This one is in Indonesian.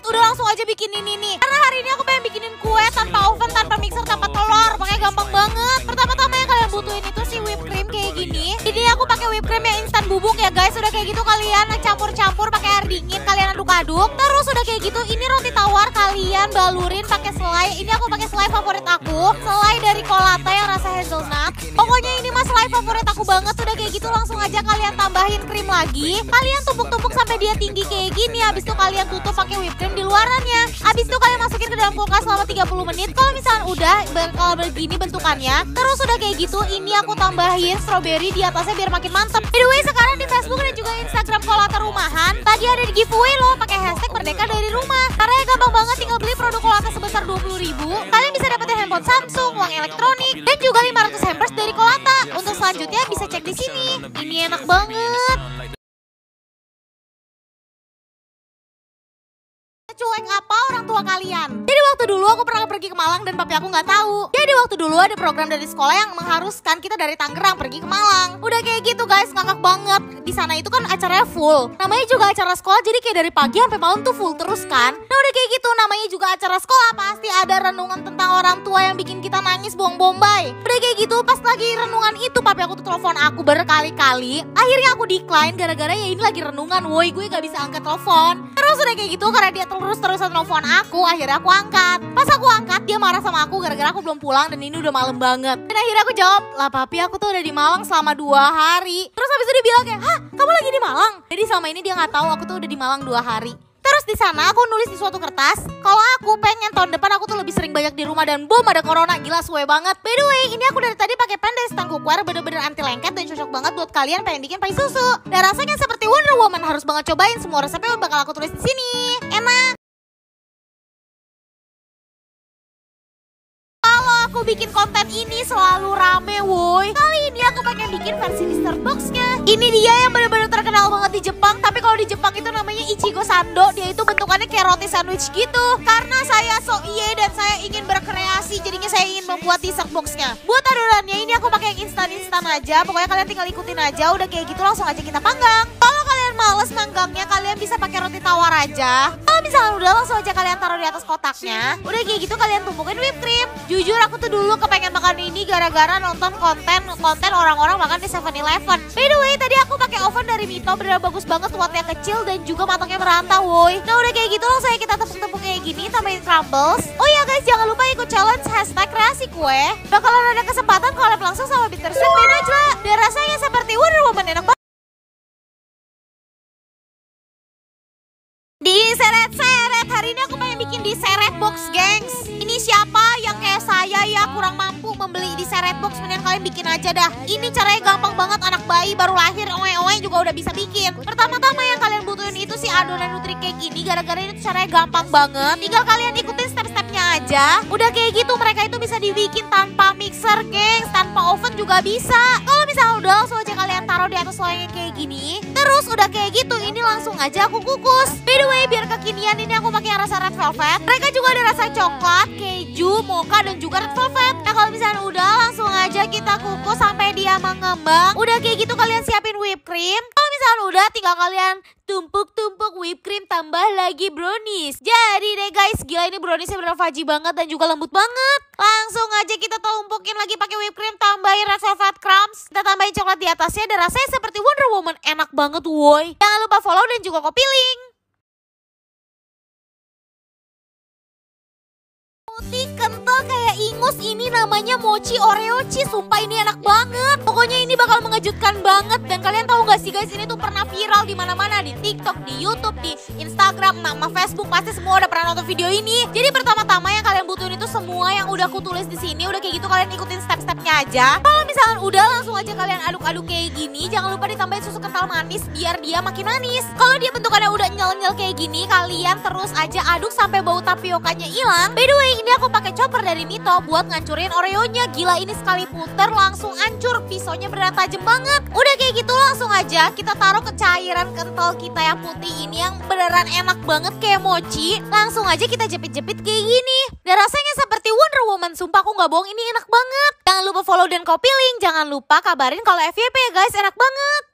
Udah langsung aja bikin ini nih. Karena hari ini aku pengen bikinin kue tanpa oven, tanpa mixer, tanpa telur. Makanya gampang banget. Pertama-tama yang kalian butuhin itu si whipped cream kayak gini. Ini aku pakai whipped cream yang instan bubuk ya guys. Udah kayak gitu kalian campur-campur pakai air dingin, kalian aduk-aduk. Terus udah kayak gitu ini roti tawar kalian balurin pakai selai. Ini aku pakai selai favorit aku, selai dari Colata yang rasa hazelnut. Pokoknya ini mas selai favorit aku banget. Udah kayak gitu langsung aja kalian tambahin krim lagi. Kalian tumpuk-tumpuk sampai dia tinggi kayak gini. Habis itu kalian tutup pakai whipped cream di luarannya. Habis itu kalian masukin ke dalam kulkas selama 30 menit. Kalau misalnya udah kalau begini bentukannya. Terus udah kayak gitu ini aku tambahin strawberry di atasnya biar makin mantep. By the way sekarang di Facebook dan juga Instagram Colata Rumahan tadi ada di giveaway loh pakai hashtag Merdeka Dari Rumah. Caranya gampang banget, tinggal beli produk Colata sebesar 20.000. Kalian bisa dapetin handphone Samsung, uang elektronik, dan juga 500 hampers dari Colata. Untuk selanjutnya bisa cek di sini. Ini enak banget. Cuek apa orang tua kalian? Jadi waktu dulu aku pernah pergi ke Malang dan papi aku nggak tahu. Jadi waktu dulu ada program dari sekolah yang mengharuskan kita dari Tangerang pergi ke Malang. Udah kayak gitu guys, ngakak banget. Di sana itu kan acaranya full. Namanya juga acara sekolah, jadi kayak dari pagi sampai malam tuh full terus kan. Nah udah kayak gitu, namanya juga acara sekolah pasti ada renungan tentang orang tua yang bikin kita nangis buang bombay. Udah kayak gitu, pas lagi renungan itu papi aku tuh telepon aku berkali-kali. Akhirnya aku decline gara-gara ya ini lagi renungan, woi gue gak bisa angkat telepon. Terus udah kayak gitu karena dia terus-terusan telepon aku, akhirnya aku angkat. Pas aku angkat dia marah sama aku gara-gara aku belum pulang dan ini udah malam banget. Dan akhirnya aku jawab, lah papi aku tuh udah di Malang selama 2 hari. Terus habis itu dia bilang kayak, hah kamu lagi di Malang? Jadi selama ini dia gak tahu aku tuh udah di Malang 2 hari. Terus di sana aku nulis di suatu kertas, kalau aku pengen tahun depan aku tuh lebih sering banyak di rumah dan boom ada corona, gila suwe banget. By the way, ini aku dari tadi pakai pen dari stand cookware, bener-bener anti lengket dan cocok banget buat kalian pengen bikin pai susu. Dan rasanya seperti Wonder Woman, harus banget cobain, semua resepnya bakal aku tulis di sini. Enak. Aku bikin konten ini selalu rame woi. Kali ini aku pengen bikin versi Mr. Box-nya. Ini dia yang benar-benar terkenal banget di Jepang. Tapi kalau di Jepang itu namanya Ichigo Sando. Dia itu bentukannya kayak roti sandwich gitu. Karena saya so iye dan saya ingin berkreasi, jadinya saya ingin membuat dessert box-nya. Buat adonannya ini aku pakai yang instan-instan aja. Pokoknya kalian tinggal ikutin aja. Udah kayak gitu langsung aja kita panggang. Kalau kalian males manggangnya, kalian bisa pakai roti tawar aja. Kalau misalnya udah langsung aja kalian taruh di atas kotaknya. Udah kayak gitu kalian tumpukin whipped cream. Jujur aku tuh dulu kepengen makan ini gara-gara nonton konten orang-orang makan di 7-Eleven. By the way, tadi aku pakai oven dari Mito, bener bagus banget, wattnya kecil dan juga matangnya merata woi. Nah udah kayak gitu langsung kita tepuk-tepuk kayak gini, tambahin crumbles. Oh ya guys, jangan lupa ikut challenge hashtag kreasi kue. Bakalan ada kesempatan collab langsung sama Bittersweet by Najwa. Dan rasanya seperti Wonder Woman, enak banget. Diseret-seret, hari ini aku pengen bikin diseret box gengs. Ini siapa yang kayak saya ya kurang mampu membeli diseret box, mendingan kalian bikin aja dah. Ini caranya gampang banget, anak bayi baru lahir oe-oe juga udah bisa bikin. Pertama-tama yang kalian butuhin itu si adonan nutri kayak gini, gara-gara ini caranya gampang banget. Tinggal kalian ikutin step-stepnya aja. Udah kayak gitu mereka itu bisa dibikin tanpa mixer gengs, tanpa oven juga bisa. Kalau misalnya udah langsung aja kalian taruh di atas loyangnya kayak gini. Terus udah kayak gitu ini langsung aja aku kukus. By the way, biar kekinian ini aku pakai yang rasa red velvet. Mereka juga ada rasa coklat, keju, mocha dan juga red velvet. Nah kalau misalnya udah langsung aja kita kukus sampai dia mengembang. Udah kayak gitu kalian siapin whipped cream. Kalau misalnya udah tinggal kalian tumpuk-tumpuk whipped cream tambah lagi brownies. Jadi deh guys, gila ini browniesnya bener fudgy banget dan juga lembut banget. Langsung aja kita tumpukin lagi pakai whipped cream, tambahin red velvet crumbs. Kita tambahin coklat di atasnya dan rasanya seperti Wonder Woman, enak banget woi. Jangan lupa follow dan juga copy link. Putih kental kayak ingus, ini namanya mochi Oreo cheese. Sumpah ini enak banget. Pokoknya ini bakal mengejutkan banget. Dan kalian tahu gak sih guys, ini tuh pernah viral di mana-mana, di TikTok, di YouTube, di Instagram, sama Facebook, pasti semua udah pernah nonton video ini. Jadi pertama-tama yang kalian butuhin itu semua yang udah aku tulis di sini. Udah kayak gitu kalian ikutin step-stepnya aja. Kalau misalnya udah langsung aja kalian aduk-aduk kayak gini. Jangan lupa ditambahin susu kental manis biar dia makin manis. Kalau dia bentukannya udah nyel-nyel kayak gini, kalian terus aja aduk sampai bau tapiokanya hilang. By the way, ini aku pakai chopper dari Mito buat ngancurin Oreonya. Gila ini sekali puter langsung hancur, pisaunya beneran tajam banget. Udah kayak gitu langsung aja kita taruh ke cairan kental kita yang putih ini yang beneran enak banget kayak mochi. Langsung aja kita jepit-jepit kayak gini. Dan rasanya seperti Wonder Woman, sumpah aku gak bohong, ini enak banget. Jangan lupa follow dan copy link. Jangan lupa kabarin kalau FYP ya guys, enak banget.